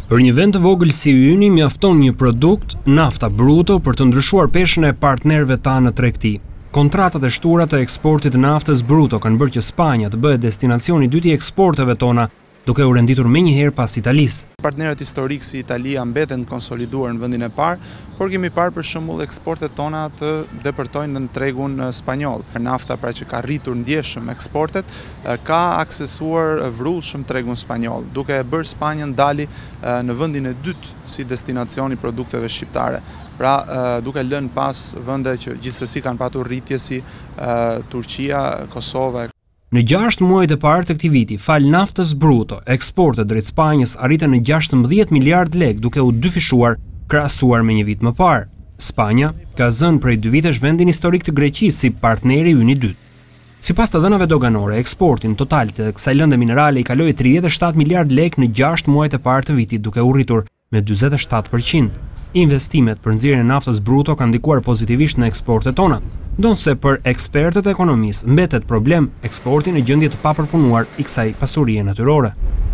Për një vend të vogël si yni mjafton një produkt, nafta bruto, për të ndryshuar peshën e partnerëve tanë në tregti. Kontratat e shtuara të eksportit të naftës bruto kanë bërë që Spanja të bëhet destinacioni i dytë i eksporteve tona, duke u renditur menjëherë pas Italisë. Partnerët historikë si Italia mbeten të konsoliduar në vendin e parë, por kemi parë për shembull eksportet tona të depërtojnë në tregun spanjoll. Nafta pra që ka rritur ndjeshëm eksportet, ka aksesuar vrullshëm tregun spanjoll, duke e bërë Spanjën dali në vendin e dytë si destinacion i produkteve shqiptare. Pra, duke lënë pas vende që gjithsesi kanë patur rritje si Turqia, Kosova. Në 6 muajt e parë të këtij viti, fal naftës bruto, eksportet drejt Spanjës arritën në 16 miliard lekë, duke u dyfishuar krahasuar me një vit më parë. Spanja ka zënë prej 2 vitesh vendin historik të Greqisë si partneri i yni dytë. Sipas të dhënave doganore, eksporti në total të kësaj lëndë minerale i kaloi 37 miliard lekë në 6 muajt e parë të vitit, duke u rritur me 47%. Investimet për nxjerrjen e naftës bruto kanë ndikuar pozitivisht në eksportet tona, ndonse për ekspertët e ekonomisë mbetet problem eksporti në gjendje të papërpunuar i kësaj pasurie natyrore.